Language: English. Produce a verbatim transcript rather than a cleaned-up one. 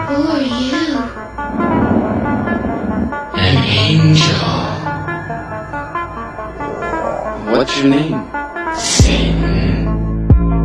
Who are you? An angel. What's your name? Satan.